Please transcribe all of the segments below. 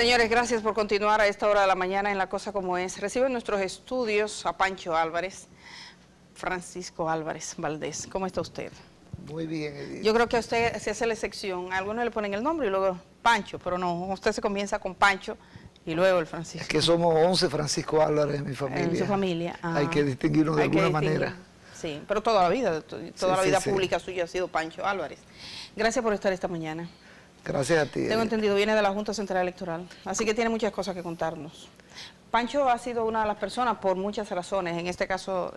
Señores, gracias por continuar a esta hora de la mañana en La Cosa Como Es. Reciben nuestros estudios a Pancho Álvarez, Francisco Álvarez Valdés. ¿Cómo está usted? Muy bien, Edith. Yo creo que a usted se hace la excepción. A algunos le ponen el nombre y luego Pancho, pero no, usted se comienza con Pancho y luego el Francisco. Es que somos 11 Francisco Álvarez en mi familia. En su familia. Hay que distinguirnos de alguna manera. Sí, pero toda la vida, la vida sí. pública suya ha sido Pancho Álvarez. Gracias por estar esta mañana. Gracias a ti. Tengo entendido, viene de la Junta Central Electoral, así que tiene muchas cosas que contarnos. Pancho ha sido una de las personas por muchas razones, en este caso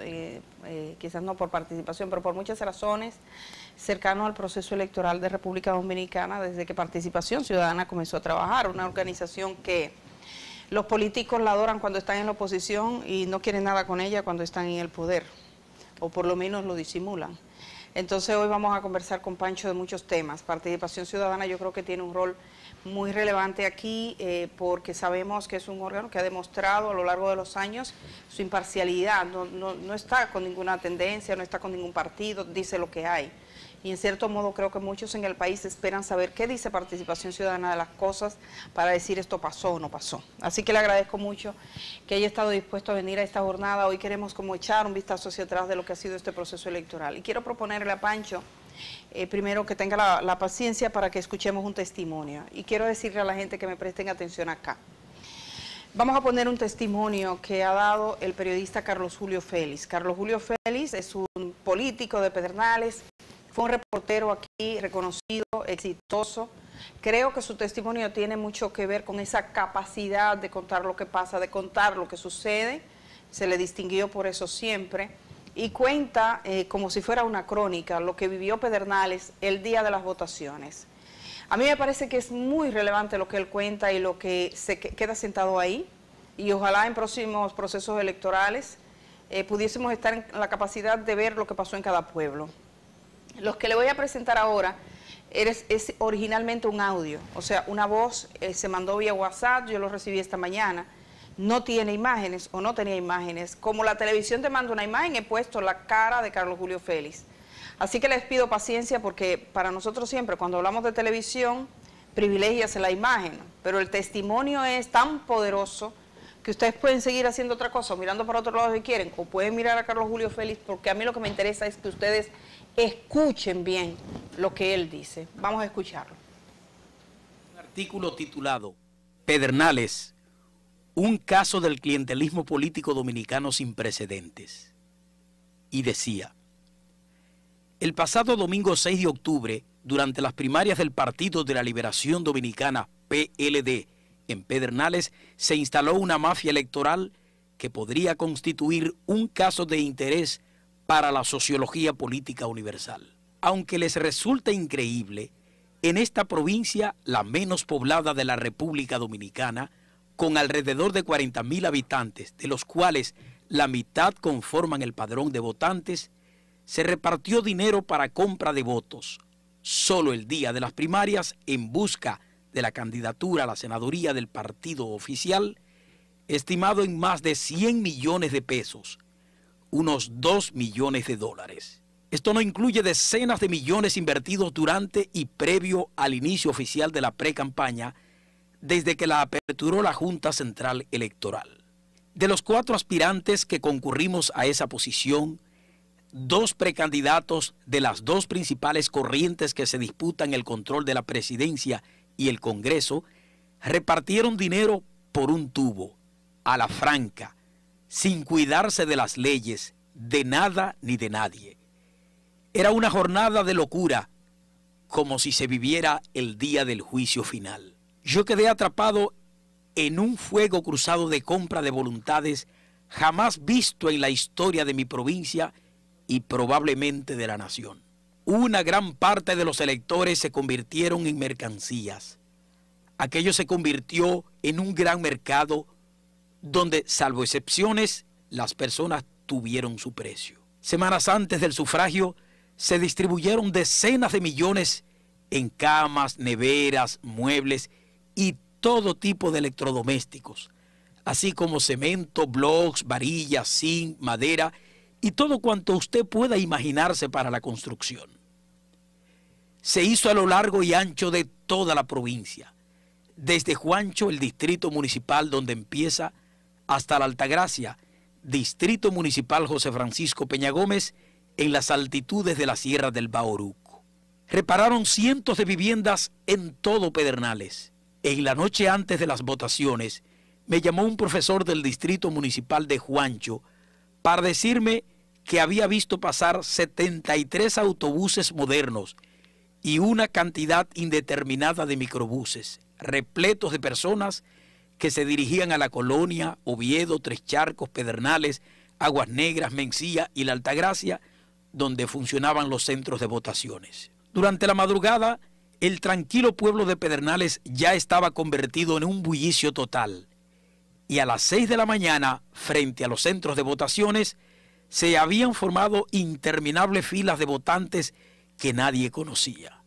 quizás no por participación, pero por muchas razones, cercano al proceso electoral de República Dominicana desde que Participación Ciudadana comenzó a trabajar, una organización que los políticos la adoran cuando están en la oposición y no quieren nada con ella cuando están en el poder, o por lo menos lo disimulan. Entonces hoy vamos a conversar con Pancho de muchos temas. Participación Ciudadana yo creo que tiene un rol muy relevante aquí porque sabemos que es un órgano que ha demostrado a lo largo de los años su imparcialidad, no está con ninguna tendencia, no está con ningún partido, dice lo que hay. Y en cierto modo creo que muchos en el país esperan saber qué dice Participación Ciudadana de las cosas para decir esto pasó o no pasó. Así que le agradezco mucho que haya estado dispuesto a venir a esta jornada. Hoy queremos como echar un vistazo hacia atrás de lo que ha sido este proceso electoral. Y quiero proponerle a Pancho, primero que tenga la paciencia para que escuchemos un testimonio. Y quiero decirle a la gente que me presten atención acá. Vamos a poner un testimonio que ha dado el periodista Carlos Julio Félix. Carlos Julio Félix es un político de Pedernales. Fue un reportero aquí reconocido, exitoso. Creo que su testimonio tiene mucho que ver con esa capacidad de contar lo que pasa, de contar lo que sucede. Se le distinguió por eso siempre. Y cuenta como si fuera una crónica lo que vivió Pedernales el día de las votaciones. A mí me parece que es muy relevante lo que él cuenta y lo que se queda sentado ahí. Y ojalá en próximos procesos electorales pudiésemos estar en la capacidad de ver lo que pasó en cada pueblo. Los que le voy a presentar ahora es originalmente un audio, o sea, una voz se mandó vía WhatsApp, yo lo recibí esta mañana, no tiene imágenes o no tenía imágenes. Como la televisión te manda una imagen, he puesto la cara de Carlos Julio Félix. Así que les pido paciencia porque para nosotros siempre, cuando hablamos de televisión, privilégiase la imagen, pero el testimonio es tan poderoso que ustedes pueden seguir haciendo otra cosa, mirando para otro lado si quieren, o pueden mirar a Carlos Julio Félix, porque a mí lo que me interesa es que ustedes escuchen bien lo que él dice. Vamos a escucharlo. Un artículo titulado Pedernales, un caso del clientelismo político dominicano sin precedentes. Y decía, el pasado domingo 6 de octubre, durante las primarias del Partido de la Liberación Dominicana, PLD, en Pedernales, se instaló una mafia electoral que podría constituir un caso de interés para la sociología política universal. Aunque les resulta increíble, en esta provincia, la menos poblada de la República Dominicana, con alrededor de 40.000 habitantes, de los cuales la mitad conforman el padrón de votantes, se repartió dinero para compra de votos, solo el día de las primarias, en busca de la candidatura a la senaduría del partido oficial, estimado en más de 100 millones de pesos, unos 2 millones de dólares. Esto no incluye decenas de millones invertidos durante y previo al inicio oficial de la pre-campaña, desde que la aperturó la Junta Central Electoral. De los 4 aspirantes que concurrimos a esa posición, 2 precandidatos de las 2 principales corrientes que se disputan el control de la presidencia y el Congreso, repartieron dinero por un tubo, a la franca, sin cuidarse de las leyes, de nada ni de nadie. Era una jornada de locura, como si se viviera el día del juicio final. Yo quedé atrapado en un fuego cruzado de compra de voluntades jamás visto en la historia de mi provincia y probablemente de la nación. Una gran parte de los electores se convirtieron en mercancías. Aquello se convirtió en un gran mercado donde, salvo excepciones, las personas tuvieron su precio. Semanas antes del sufragio, se distribuyeron decenas de millones en camas, neveras, muebles y todo tipo de electrodomésticos, así como cemento, bloques, varillas, zinc, madera y todo cuanto usted pueda imaginarse para la construcción. Se hizo a lo largo y ancho de toda la provincia, desde Juancho, el distrito municipal donde empieza, hasta la Altagracia, distrito municipal José Francisco Peña Gómez, en las altitudes de la Sierra del Bauruco. Repararon cientos de viviendas en todo Pedernales. En la noche antes de las votaciones, me llamó un profesor del distrito municipal de Juancho para decirme que había visto pasar 73 autobuses modernos y una cantidad indeterminada de microbuses, repletos de personas que se dirigían a la Colonia, Oviedo, Tres Charcos, Pedernales, Aguas Negras, Mencía y la Altagracia, donde funcionaban los centros de votaciones. Durante la madrugada, el tranquilo pueblo de Pedernales ya estaba convertido en un bullicio total. Y a las 6 de la mañana, frente a los centros de votaciones, se habían formado interminables filas de votantes que nadie conocía.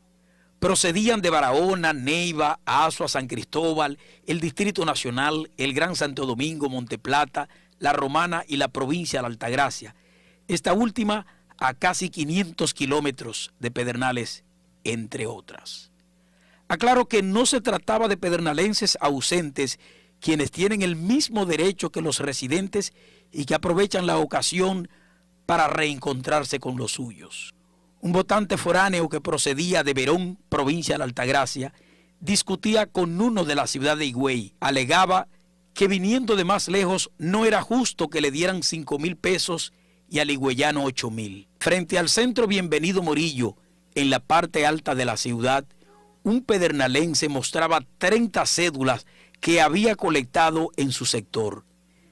Procedían de Barahona, Neiva, Azua, San Cristóbal, el Distrito Nacional, el Gran Santo Domingo, Monteplata, La Romana y la provincia de la Altagracia. Esta última a casi 500 kilómetros de Pedernales, entre otras. Aclaro que no se trataba de pedernalenses ausentes, quienes tienen el mismo derecho que los residentes y que aprovechan la ocasión para reencontrarse con los suyos. Un votante foráneo que procedía de Verón, provincia de la Altagracia, discutía con uno de la ciudad de Higüey. Alegaba que viniendo de más lejos no era justo que le dieran 5,000 pesos y al higüeyano 8,000. Frente al centro Bienvenido Morillo, en la parte alta de la ciudad, un pedernalense mostraba 30 cédulas que había colectado en su sector.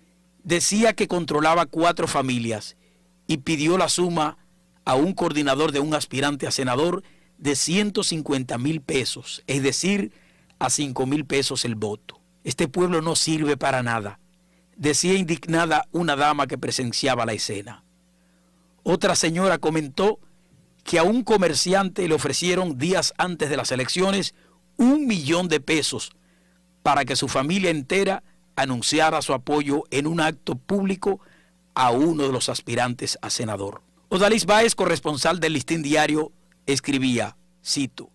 Decía que controlaba 4 familias y pidió la suma a un coordinador de un aspirante a senador de 150,000 pesos, es decir, a 5,000 pesos el voto. Este pueblo no sirve para nada, decía indignada una dama que presenciaba la escena. Otra señora comentó que a un comerciante le ofrecieron días antes de las elecciones 1,000,000 de pesos para que su familia entera anunciara su apoyo en un acto público a uno de los aspirantes a senador. Odalis Báez, corresponsal del Listín Diario, escribía, cito,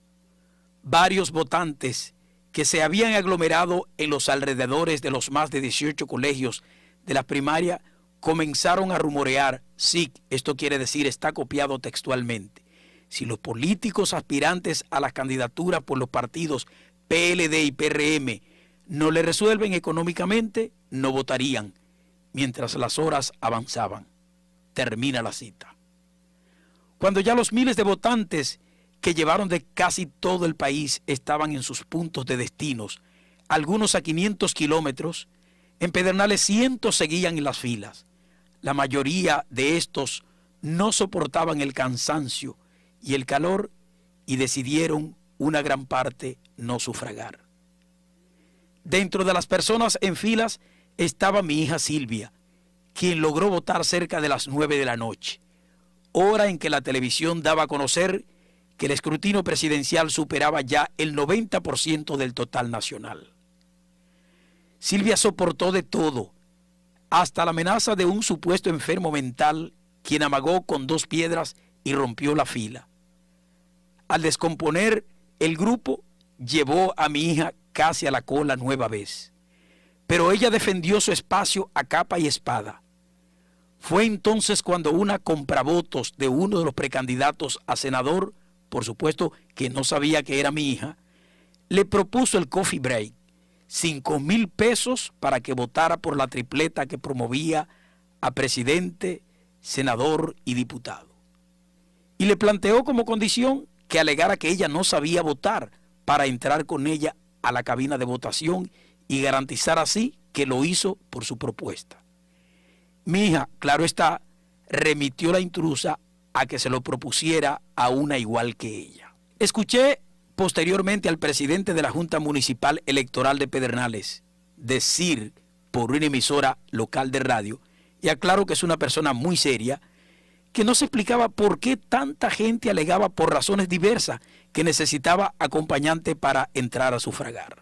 varios votantes que se habían aglomerado en los alrededores de los más de 18 colegios de la primaria comenzaron a rumorear, sí, esto quiere decir, está copiado textualmente, si los políticos aspirantes a las candidaturas por los partidos PLD y PRM no le resuelven económicamente, no votarían, mientras las horas avanzaban. Termina la cita. Cuando ya los miles de votantes que llevaron de casi todo el país estaban en sus puntos de destinos, algunos a 500 kilómetros, en Pedernales cientos seguían en las filas. La mayoría de estos no soportaban el cansancio y el calor y decidieron una gran parte no sufragar. Dentro de las personas en filas estaba mi hija Silvia, quien logró votar cerca de las 9 de la noche, hora en que la televisión daba a conocer que el escrutinio presidencial superaba ya el 90% del total nacional. Silvia soportó de todo, hasta la amenaza de un supuesto enfermo mental, quien amagó con 2 piedras y rompió la fila. Al descomponer el grupo, llevó a mi hija casi a la cola nueva vez, pero ella defendió su espacio a capa y espada. Fue entonces cuando una compravvotos de uno de los precandidatos a senador, por supuesto que no sabía que era mi hija, le propuso el coffee break, 5,000 pesos para que votara por la tripleta que promovía a presidente, senador y diputado. Y le planteó como condición que alegara que ella no sabía votar para entrar con ella a la cabina de votación y garantizar así que lo hizo por su propuesta. Mi hija, claro está, remitió la intrusa a que se lo propusiera a una igual que ella. Escuché posteriormente al presidente de la Junta Municipal Electoral de Pedernales decir por una emisora local de radio, y aclaro que es una persona muy seria, que no se explicaba por qué tanta gente alegaba por razones diversas que necesitaba acompañante para entrar a sufragar.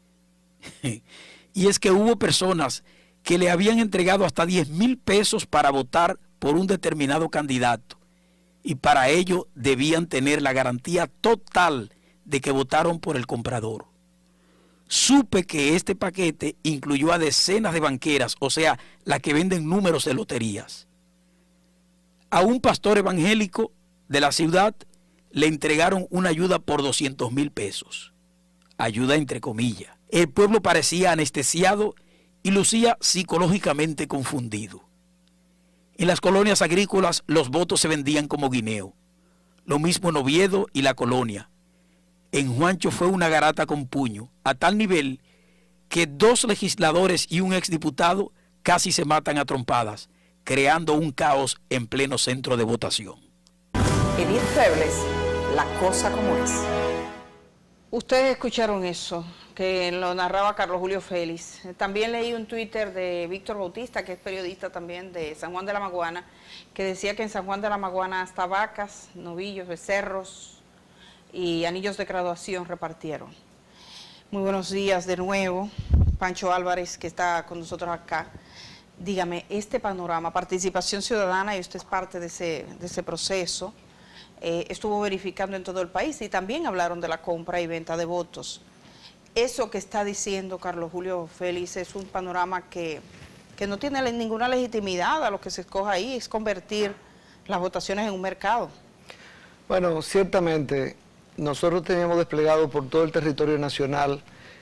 Y es que hubo personas que le habían entregado hasta 10,000 pesos para votar por un determinado candidato, y para ello debían tener la garantía total de que votaron por el comprador. supe que este paquete incluyó a decenas de banqueras, o sea, las que venden números de loterías. A un pastor evangélico de la ciudad le entregaron una ayuda por 200,000 pesos. Ayuda entre comillas. El pueblo parecía anestesiado y lucía psicológicamente confundido. En las colonias agrícolas los votos se vendían como guineo. Lo mismo en Oviedo y La Colonia. En Juancho fue una garata con puño, a tal nivel que 2 legisladores y un exdiputado casi se matan a trompadas, creando un caos en pleno centro de votación. Edith Febles, la cosa como es. Ustedes escucharon eso, que lo narraba Carlos Julio Félix. También leí un Twitter de Víctor Bautista, que es periodista también de San Juan de la Maguana, que decía que en San Juan de la Maguana hasta vacas, novillos, becerros y anillos de graduación repartieron. Muy buenos días de nuevo, Pancho Álvarez, que está con nosotros acá. Dígame, este panorama, participación ciudadana, y usted es parte de ese proceso, estuvo verificando en todo el país y también hablaron de la compra y venta de votos. Eso que está diciendo Carlos Julio Félix es un panorama que no tiene ninguna legitimidad. A lo que se escoja ahí es convertir las votaciones en un mercado. Bueno, ciertamente nosotros teníamos desplegado por todo el territorio nacional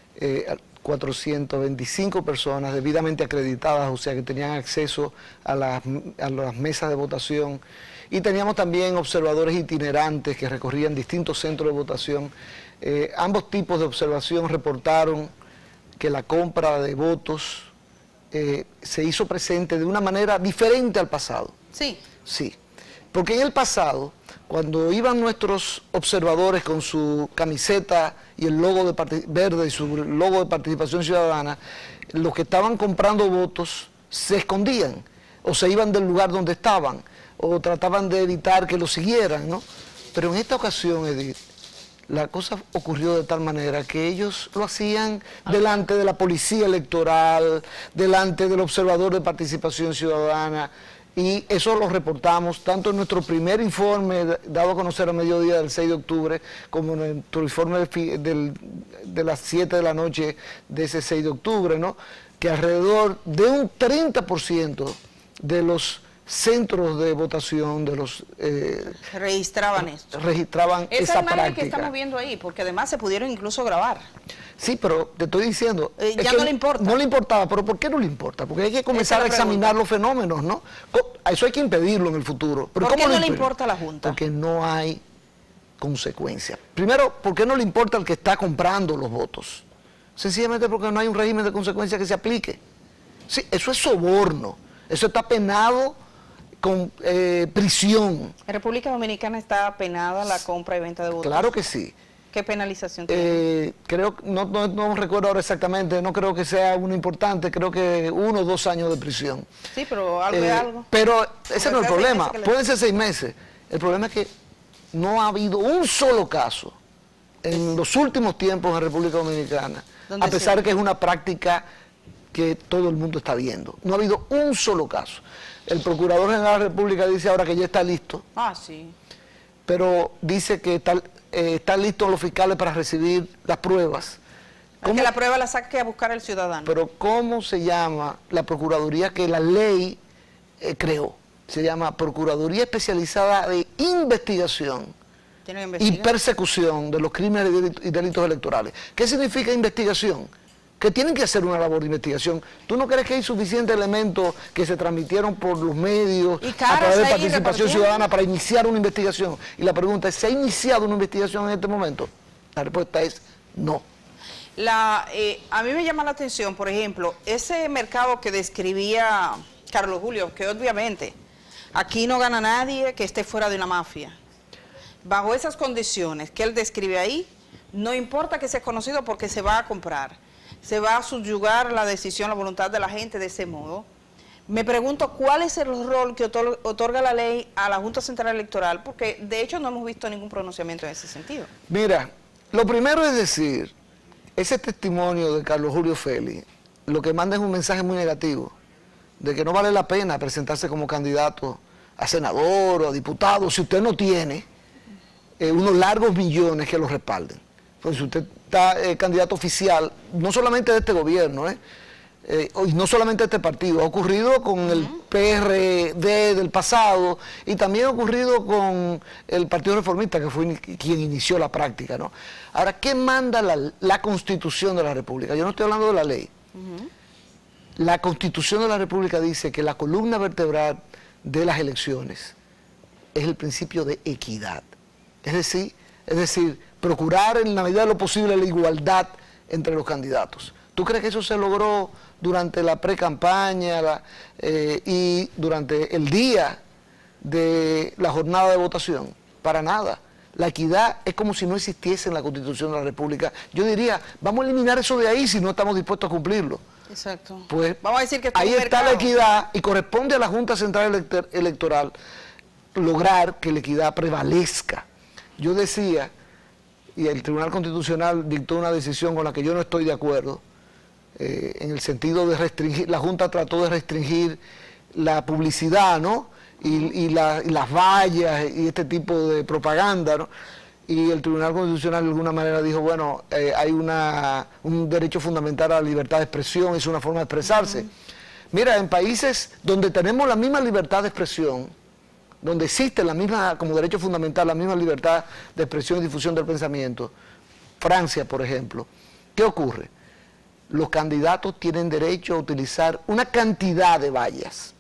425 personas debidamente acreditadas, o sea que tenían acceso a las mesas de votación, y teníamos también observadores itinerantes que recorrían distintos centros de votación. Ambos tipos de observación reportaron que la compra de votos se hizo presente de una manera diferente al pasado. Sí. Sí, porque en el pasado, cuando iban nuestros observadores con su camiseta y el logo verde y su logo de participación ciudadana, los que estaban comprando votos se escondían o se iban del lugar donde estaban o trataban de evitar que los siguieran, ¿no? Pero en esta ocasión, Edith, la cosa ocurrió de tal manera que ellos lo hacían delante de la policía electoral, delante del observador de participación ciudadana, y eso lo reportamos tanto en nuestro primer informe dado a conocer a mediodía del 6 de octubre, como en nuestro informe de las 7 de la noche de ese 6 de octubre, ¿no? Que alrededor de un 30% de los centros de votación de los registraban esto. Registraban esa práctica. Es que estamos viendo ahí, porque además se pudieron incluso grabar. Sí, pero te estoy diciendo... ya no le importa. No le importaba, pero ¿por qué no le importa? Porque hay que comenzar a examinar los fenómenos, ¿no? Eso hay que impedirlo en el futuro. Pero ¿Por qué no le importa a la Junta? Porque no hay consecuencias. Primero, ¿por qué no le importa al que está comprando los votos? Sencillamente porque no hay un régimen de consecuencias que se aplique. Sí, eso es soborno. Eso está penado con prisión. ¿En República Dominicana está penada la compra y venta de votos? Claro que sí. ¿Qué penalización tiene? Creo, no recuerdo ahora exactamente, no creo que sea uno importante, creo que 1 o 2 años de prisión. Sí, pero algo es algo. Pero ese no es el problema, pueden ser 6 meses. El problema es que no ha habido un solo caso en los últimos tiempos en República Dominicana, a pesar de que es una práctica que todo el mundo está viendo. No ha habido un solo caso. El Procurador General de la República dice ahora que ya está listo. Ah, sí. Pero dice que están listos los fiscales para recibir las pruebas. Que la prueba la saque a buscar el ciudadano. Pero ¿cómo se llama la Procuraduría que la ley creó? Se llama Procuraduría Especializada de Investigación y Persecución de los Crímenes y Delitos Electorales. ¿Qué significa investigación? Que tienen que hacer una labor de investigación. ¿Tú no crees que hay suficientes elementos que se transmitieron por los medios a través de participación ciudadana para iniciar una investigación? Y la pregunta es, ¿se ha iniciado una investigación en este momento? La respuesta es no. A mí me llama la atención, por ejemplo, ese mercado que describía Carlos Julio, que obviamente aquí no gana nadie que esté fuera de una mafia. Bajo esas condiciones que él describe ahí, no importa que sea conocido porque se va a comprar. Se va a subyugar la decisión, la voluntad de la gente de ese modo. Me pregunto cuál es el rol que otorga la ley a la Junta Central Electoral, porque de hecho no hemos visto ningún pronunciamiento en ese sentido. Mira, lo primero es decir, ese testimonio de Carlos Julio Félix, lo que manda es un mensaje muy negativo, de que no vale la pena presentarse como candidato a senador o a diputado si usted no tiene unos largos millones que lo respalden. Pues si usted candidato oficial, no solamente de este gobierno, y no solamente de este partido, ha ocurrido con el PRD del pasado y también ha ocurrido con el Partido Reformista, que fue quien inició la práctica, ¿no? Ahora, ¿qué manda la Constitución de la República? Yo no estoy hablando de la ley. La Constitución de la República dice que la columna vertebral de las elecciones es el principio de equidad. Es decir, procurar en la medida de lo posible la igualdad entre los candidatos. ¿Tú crees que eso se logró durante la pre-campaña y durante el día de la jornada de votación? Para nada. La equidad es como si no existiese en la Constitución de la República. Yo diría, vamos a eliminar eso de ahí si no estamos dispuestos a cumplirlo. Exacto. Pues vamos a decir que ahí está la equidad y corresponde a la Junta Central Electoral lograr que la equidad prevalezca. Yo decía, y el Tribunal Constitucional dictó una decisión con la que yo no estoy de acuerdo, en el sentido de restringir, la Junta trató de restringir la publicidad, ¿no? Y las vallas y este tipo de propaganda, ¿no? Y el Tribunal Constitucional de alguna manera dijo, bueno, hay un derecho fundamental a la libertad de expresión, es una forma de expresarse. Mira, en países donde tenemos la misma libertad de expresión, donde existe la misma, como derecho fundamental, la misma libertad de expresión y difusión del pensamiento, Francia, por ejemplo, ¿qué ocurre? Los candidatos tienen derecho a utilizar una cantidad de vallas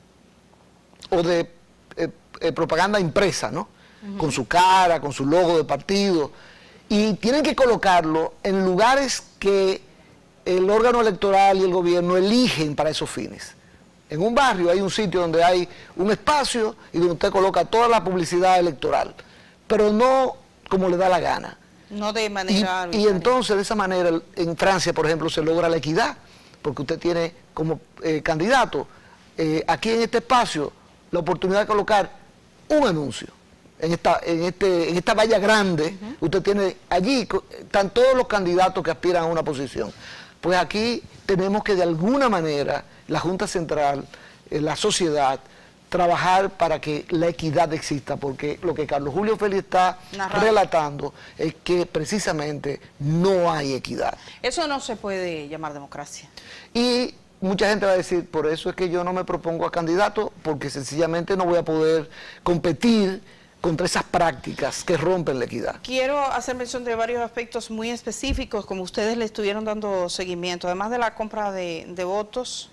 o de propaganda impresa, ¿no? Con su cara, con su logo de partido, y tienen que colocarlo en lugares que el órgano electoral y el gobierno eligen para esos fines. En un barrio hay un sitio donde hay un espacio y donde usted coloca toda la publicidad electoral, pero no como le da la gana. No de manera y entonces de esa manera en Francia, por ejemplo, se logra la equidad, porque usted tiene como candidato aquí en este espacio la oportunidad de colocar un anuncio. En esta valla grande, usted tiene, allí están todos los candidatos que aspiran a una posición. Pues aquí tenemos que de alguna manera, la Junta Central, la sociedad, trabajar para que la equidad exista, porque lo que Carlos Julio Félix está relatando es que precisamente no hay equidad. Eso no se puede llamar democracia. Y mucha gente va a decir, por eso es que yo no me propongo a candidato, porque sencillamente no voy a poder competir contra esas prácticas que rompen la equidad. Quiero hacer mención de varios aspectos muy específicos, como ustedes le estuvieron dando seguimiento, además de la compra de votos,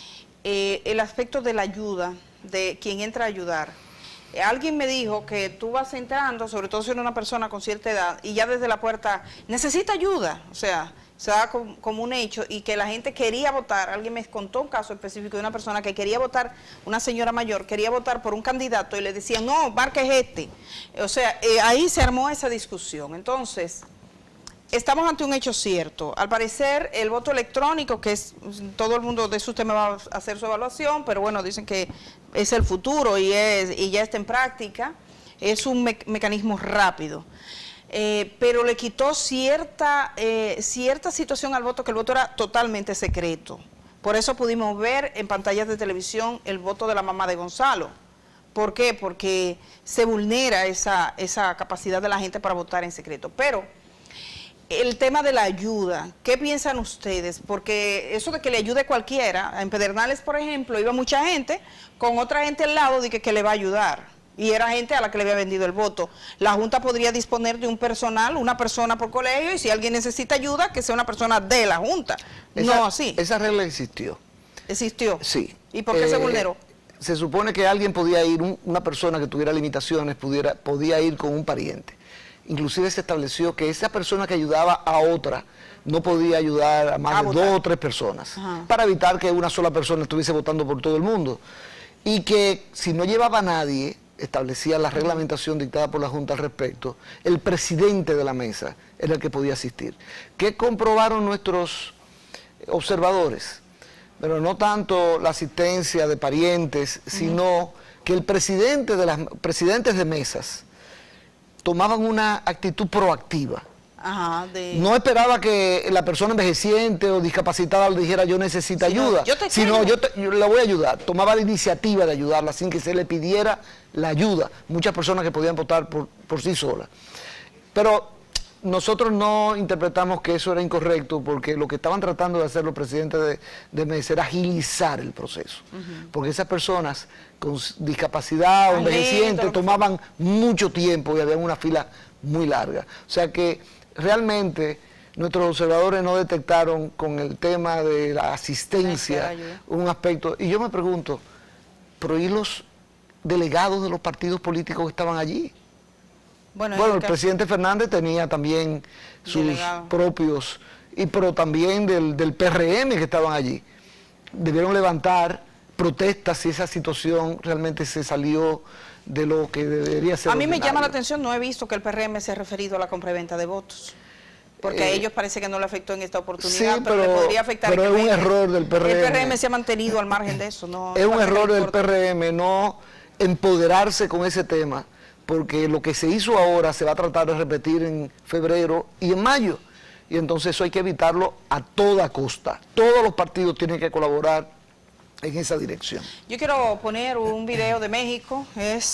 el aspecto de la ayuda, de quien entra a ayudar. Alguien me dijo que tú vas entrando, sobre todo si eres una persona con cierta edad, y ya desde la puerta, necesita ayuda, o sea, se da como un hecho, y que la gente quería votar. Alguien me contó un caso específico de una persona que quería votar, una señora mayor, quería votar por un candidato y le decían, no, marca es este. O sea, ahí se armó esa discusión. Entonces, estamos ante un hecho cierto. Al parecer, el voto electrónico, que es, todo el mundo de esos temas va a hacer su evaluación, pero bueno, dicen que es el futuro y ya está en práctica, es un mecanismo rápido. Pero le quitó cierta situación al voto, que el voto era totalmente secreto. Por eso pudimos ver en pantallas de televisión el voto de la mamá de Gonzalo. ¿Por qué? Porque se vulnera esa capacidad de la gente para votar en secreto. Pero el tema de la ayuda, ¿qué piensan ustedes? Porque eso de que le ayude cualquiera, en Pedernales, por ejemplo, iba mucha gente con otra gente al lado de que le va a ayudar. Y era gente a la que le había vendido el voto. La Junta podría disponer de un personal, una persona por colegio, y si alguien necesita ayuda, que sea una persona de la Junta. No así. Esa regla existió. ¿Existió? Sí. ¿Y por qué se vulneró? Se supone que alguien podía ir, una persona que tuviera limitaciones, podía ir con un pariente. Inclusive se estableció que esa persona que ayudaba a otra no podía ayudar a más de 2 o 3 personas, para evitar que una sola persona estuviese votando por todo el mundo. Y que si no llevaba a nadie, establecía la reglamentación dictada por la Junta al respecto, el presidente de la mesa era el que podía asistir. ¿Qué comprobaron nuestros observadores? Pero no tanto la asistencia de parientes, sino que el presidentes de mesas tomaban una actitud proactiva. No esperaba que la persona envejeciente o discapacitada le dijera yo necesito ayuda, sino yo la voy a ayudar. Tomaba la iniciativa de ayudarla sin que se le pidiera la ayuda. Muchas personas que podían votar por sí solas. Pero nosotros no interpretamos que eso era incorrecto, porque lo que estaban tratando de hacer los presidentes de MES era agilizar el proceso. Porque esas personas con discapacidad o envejecientes tomaban mucho tiempo y había una fila muy larga. O sea que realmente nuestros observadores no detectaron con el tema de la asistencia un aspecto. Y yo me pregunto, ¿pero y los delegados de los partidos políticos que estaban allí? Bueno, el presidente Fernández tenía también sus propios, pero también del PRM que estaban allí. Debieron levantar protestas si esa situación realmente se salió de lo que debería ser. A mí me llama la atención, no he visto que el PRM se ha referido a la compraventa de votos. Porque a ellos parece que no le afectó en esta oportunidad, sí, pero le podría afectar. Pero es un error del PRM. El PRM se ha mantenido al margen de eso. No, es un error del PRM no empoderarse con ese tema, porque lo que se hizo ahora se va a tratar de repetir en febrero y en mayo. Y entonces eso hay que evitarlo a toda costa. Todos los partidos tienen que colaborar en esa dirección. Yo quiero poner un video de México,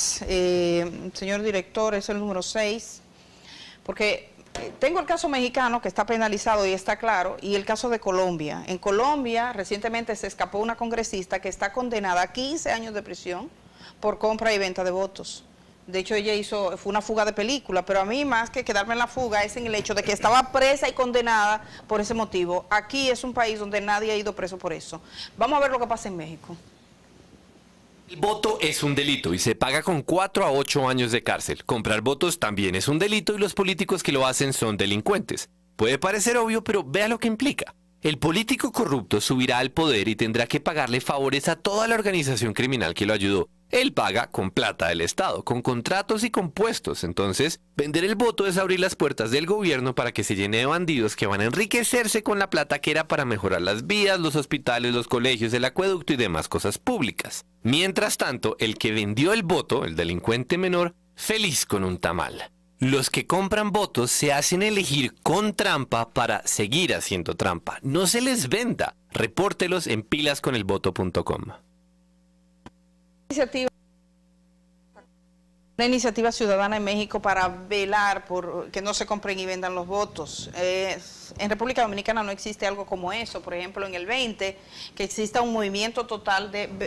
señor director, es el número 6, porque tengo el caso mexicano que está penalizado y está claro, y el caso de Colombia. En Colombia recientemente se escapó una congresista que está condenada a 15 años de prisión por compra y venta de votos. De hecho, ella fue una fuga de película, pero a mí más que quedarme en la fuga es en el hecho de que estaba presa y condenada por ese motivo. Aquí es un país donde nadie ha ido preso por eso. Vamos a ver lo que pasa en México. El voto es un delito y se paga con 4 a 8 años de cárcel. Comprar votos también es un delito y los políticos que lo hacen son delincuentes. Puede parecer obvio, pero vea lo que implica. El político corrupto subirá al poder y tendrá que pagarle favores a toda la organización criminal que lo ayudó. Él paga con plata del Estado, con contratos y con puestos. Entonces, vender el voto es abrir las puertas del gobierno para que se llene de bandidos que van a enriquecerse con la plata que era para mejorar las vías, los hospitales, los colegios, el acueducto y demás cosas públicas. Mientras tanto, el que vendió el voto, el delincuente menor, feliz con un tamal. Los que compran votos se hacen elegir con trampa para seguir haciendo trampa. No se les venda. Repórtelos en pilasconelvoto.com. Una iniciativa ciudadana en México para velar por que no se compren y vendan los votos. En República Dominicana no existe algo como eso. Por ejemplo, en el 20, que exista un movimiento total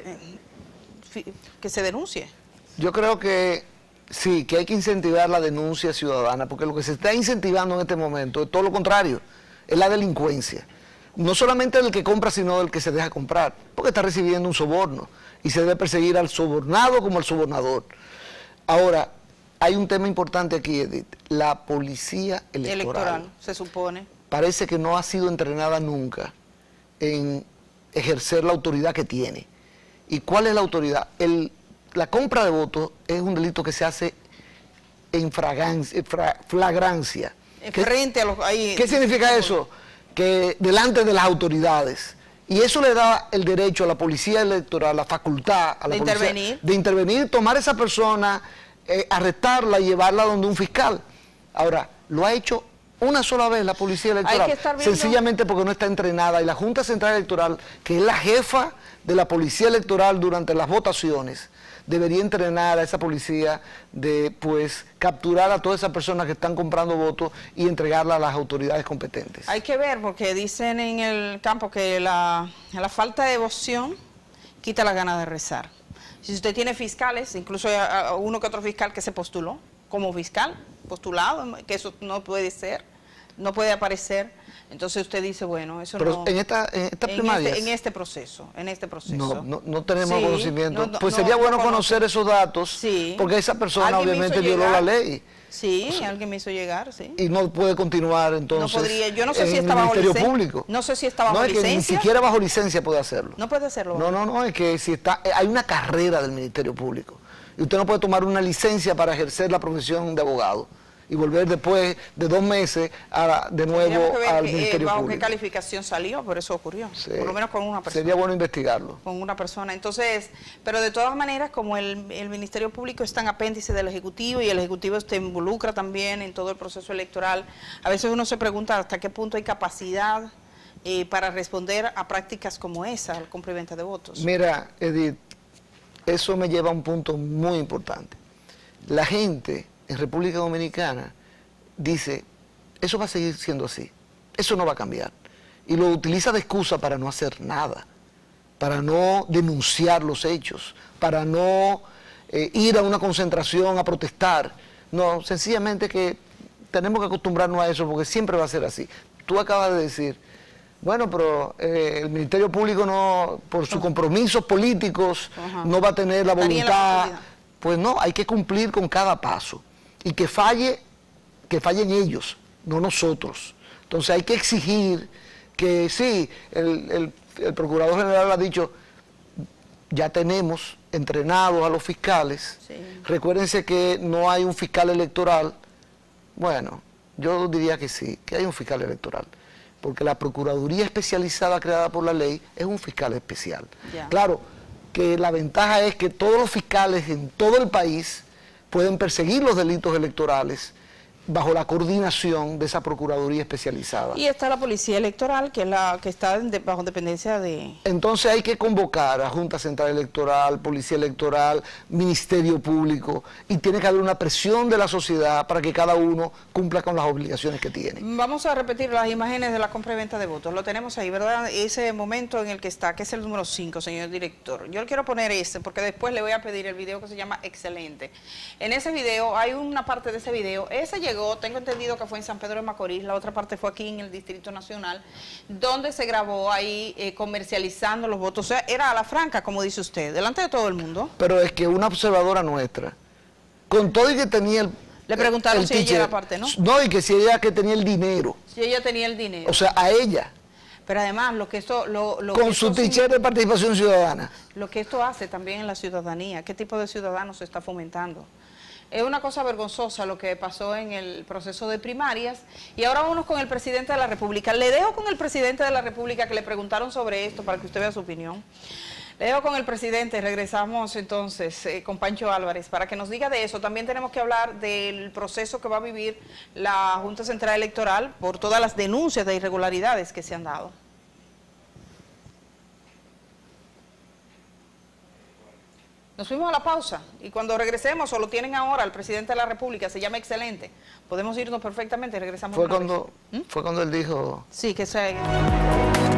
que se denuncie. Yo creo que sí, que hay que incentivar la denuncia ciudadana, porque lo que se está incentivando en este momento es todo lo contrario, es la delincuencia. No solamente del que compra, sino del que se deja comprar, porque está recibiendo un soborno y se debe perseguir al sobornado como al sobornador. Ahora, hay un tema importante aquí, Edith, la policía electoral. Se supone. Parece que no ha sido entrenada nunca en ejercer la autoridad que tiene. ¿Y cuál es la autoridad? La compra de votos es un delito que se hace en flagrancia. Frente a los... ¿Qué significa eso? Que delante de las autoridades. Y eso le da el derecho a la policía electoral, la facultad a la policía de intervenir, tomar a esa persona, arrestarla y llevarla donde un fiscal. Ahora, lo ha hecho una sola vez la policía electoral, sencillamente porque no está entrenada. Y la Junta Central Electoral, que es la jefa de la policía electoral durante las votaciones, debería entrenar a esa policía de, pues, capturar a todas esas personas que están comprando votos y entregarla a las autoridades competentes. Hay que ver, porque dicen en el campo que la falta de devoción quita la gana de rezar. Si usted tiene fiscales, incluso hay uno que otro fiscal que se postuló como fiscal, postulado, que eso no puede ser, no puede aparecer. Entonces usted dice, bueno, eso pero no... en esta primarias. En este proceso. No tenemos conocimiento. Pues sería bueno conocer esos datos, porque esa persona obviamente violó la ley. Sí, alguien me hizo llegar, sí. Y no puede continuar entonces no podría, yo no sé en si el está bajo Ministerio Público. No sé si está bajo licencia. No, es que ni siquiera bajo licencia puede hacerlo. No puede hacerlo. No, es que si está, hay una carrera del Ministerio Público. Y usted no puede tomar una licencia para ejercer la profesión de abogado y volver después de 2 meses de nuevo al Ministerio bajo Público. ¿Qué calificación salió? Por eso ocurrió. Sí. Por lo menos con una persona. Sería bueno investigarlo. Con una persona. Entonces, pero de todas maneras, como el Ministerio Público es tan apéndice del Ejecutivo y el Ejecutivo se involucra también en todo el proceso electoral, a veces uno se pregunta hasta qué punto hay capacidad para responder a prácticas como esa, al compra y venta de votos. Mira, Edith, eso me lleva a un punto muy importante. La gente en República Dominicana dice, eso va a seguir siendo así. Eso no va a cambiar. Y lo utiliza de excusa para no hacer nada, para no denunciar los hechos, para no ir a una concentración a protestar. No, sencillamente que tenemos que acostumbrarnos a eso porque siempre va a ser así. Tú acabas de decir, bueno, pero el Ministerio Público no, por sus compromisos políticos, no va a tener la voluntad. Pues no, hay que cumplir con cada paso. Y que fallen ellos, no nosotros. Entonces hay que exigir que sí, el Procurador General ha dicho, ya tenemos entrenados a los fiscales. Sí. Recuérdense que no hay un fiscal electoral. Bueno, yo diría que sí, que hay un fiscal electoral. Porque la Procuraduría Especializada creada por la ley es un fiscal especial. Yeah. Claro, que la ventaja es que todos los fiscales en todo el país pueden perseguir los delitos electorales bajo la coordinación de esa Procuraduría Especializada. Y está la Policía Electoral, que es la que está bajo dependencia de... Entonces hay que convocar a Junta Central Electoral, Policía Electoral, Ministerio Público, y tiene que haber una presión de la sociedad para que cada uno cumpla con las obligaciones que tiene. Vamos a repetir las imágenes de la compra y venta de votos. Lo tenemos ahí, ¿verdad? Ese momento en el que está, que es el número 5, señor director. Yo le quiero poner porque después le voy a pedir el video que se llama Excelente. En ese video, hay una parte de ese video, ese llegó, tengo entendido que fue en San Pedro de Macorís, la otra parte fue aquí en el Distrito Nacional, donde se grabó ahí comercializando los votos. O sea, era a la franca, como dice usted, delante de todo el mundo. Pero es que una observadora nuestra, con todo y que tenía el... Le preguntaron si ella era parte, ¿no? No, y que si ella que tenía el dinero. Si ella tenía el dinero. O sea, a ella. Pero además, lo que esto... con su t-shirt de participación ciudadana. Lo que esto hace también en la ciudadanía, ¿qué tipo de ciudadanos se está fomentando? Es una cosa vergonzosa lo que pasó en el proceso de primarias. Y ahora vámonos con el presidente de la República. Le dejo con el presidente de la República, que le preguntaron sobre esto para que usted vea su opinión. Le dejo con el presidente. Regresamos entonces con Pancho Álvarez para que nos diga de eso. También tenemos que hablar del proceso que va a vivir la Junta Central Electoral por todas las denuncias de irregularidades que se han dado. Nos fuimos a la pausa y cuando regresemos, o lo tienen ahora, el presidente de la República, se llama Excelente, podemos irnos perfectamente y regresamos. Fue cuando él dijo... Sí, que se...